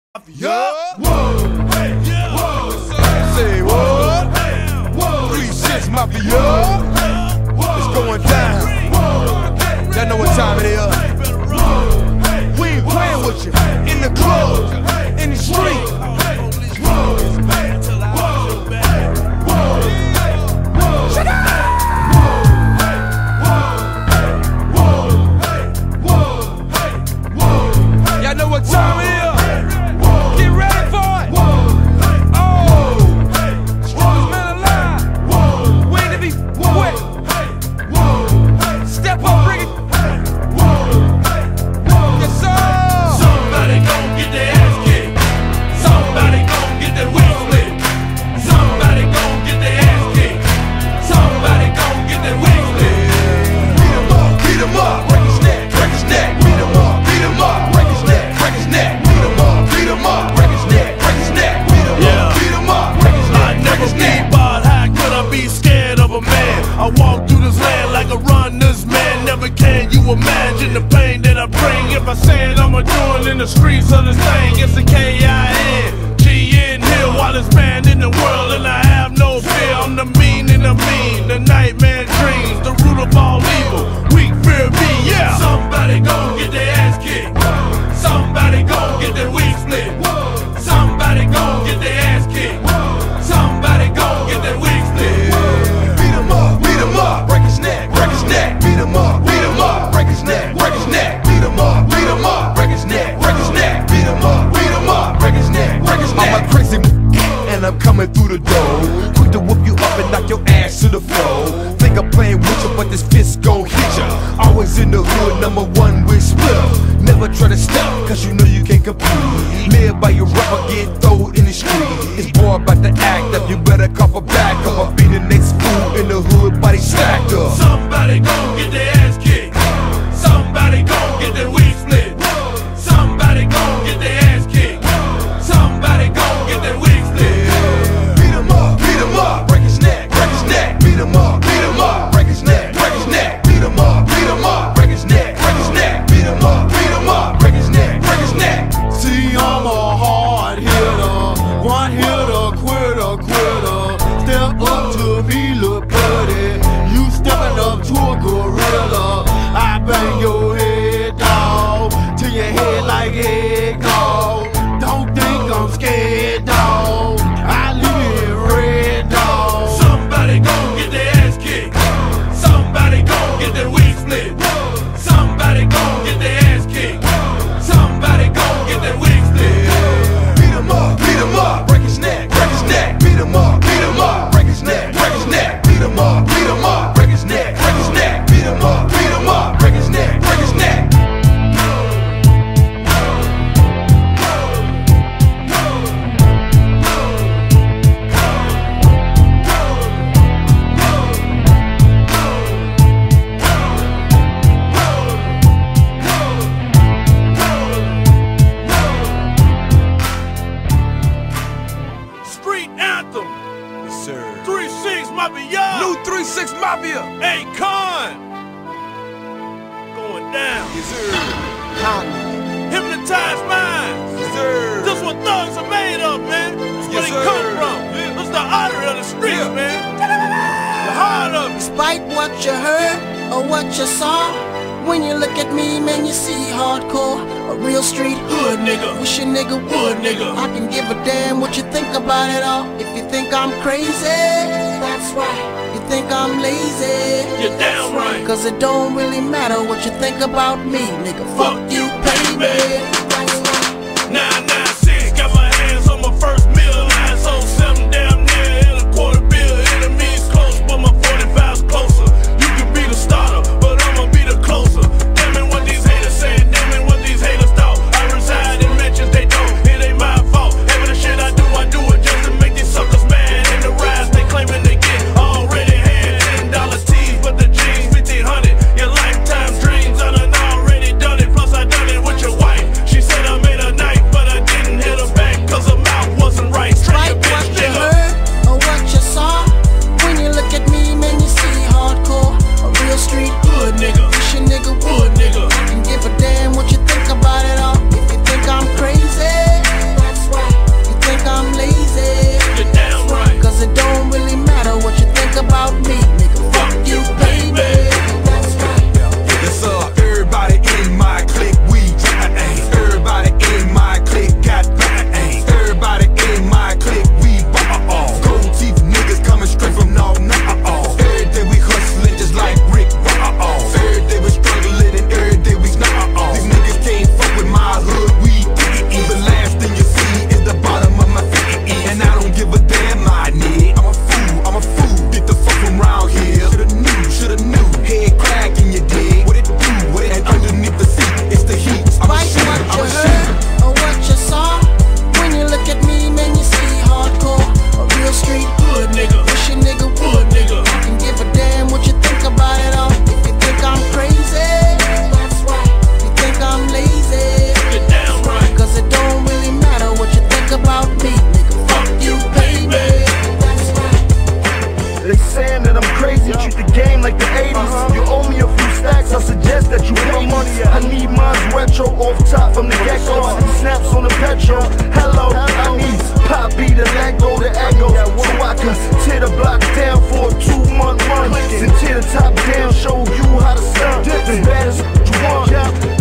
Yeah. Whoa. Hey. Yeah. Whoa. Say what? Hey. Whoa. 3-6 Mafia. Hey. It's going down. Whoa. Y'all know what time it is. We ain't playing with you. In the club, in the street. Y'all know what time it is. I walk through this land like a runner's man. Never can you imagine the pain that I bring. If I say it, I'ma do it in the streets of this thing. It's a K-I-N, G-N here, wildest man in the world, and I have no fear. I'm the mean and the mean, the nightmare dreams, the root of all evil. Weak fear me, yeah. Somebody gon' get their ass kicked. Somebody gon' get their wig split. Somebody gon' get their ass kicked. Somebody gon' get their wig split. Break his neck, beat him up, break his neck, beat him up, break his neck, beat him up, break his neck. I'm a crazy and I'm coming through the door, quick to whoop you up and knock your ass to the floor. Think I'm playing with you, but this fist gon' hit ya. Always in the hood, #1 with splitter. Never try to stop, cause you know you can't compete. Live by your rubber, get thrown in the street. It's boy about to act up, you better cough a back up. I'll be the next fool in the hood, body stacked up. Somebody gon' get their ass kicked. Somebody gon' get their wig split. Somebody gon' get their ass kicked. Somebody gon' get their wig split. Beat him up, break his neck, beat him up, break his neck, beat him up, break his neck, beat him up, break his neck. See, I'm a hard hitter, one hitter, quitter. Step up to me, look buddy. You stepping up to a gorilla. I bang your head, dog, till your head like egg, dog. Don't think I'm scared, dog. I leave it red, dog. Somebody gon' get their ass kicked. Somebody gon' get their wig split. Somebody gon' get their ass kicked. Somebody gon' get their wig split. Beat him up, break his neck, beat him up, break his neck, beat him up, break his neck, beat him up, break his neck. Street anthem. Yes, sir. 3-6 Mafia. New 3-6 Mafia. Hey, Con. Going down. Yes, sir. Hypnotized minds. Yes, sir. This what thugs are made of, man. That's where Yes, they sir. come from. Yeah. That's the artery of the streets, Yeah. man. The heart of it. Despite what you heard or what you saw, when you look at me, man, you see hardcore. A real street hood nigga. Wish a nigga would, nigga. I can give a damn what you think about it all. If you think I'm crazy, that's right. You think I'm lazy, You're damn right. cause it don't really matter what you think about me, nigga. Fuck you, pay me. That's right. 996, got my hands on my first meal. 907, damn near in a quarter bill. Enemies close, but my 45's closer. You can be the starter, but I'ma be the closer. Damn it, what these haters saying, damn it, what these haters thought. I reside in mansions they don't, it ain't my fault. Every the shit I do it just to make these suckers mad. And the rise they claiming they get already had. $10 tees, but the jeans 1500. Your lifetime dreams, I done already done it. Plus I done it with your wife. She hot from the get-go. Snaps on the petrol. Hello, I need Poppy to let go the echo, so I can tear the block down for a 2-month run and tear the top down, show you how to stun. As bad as you want.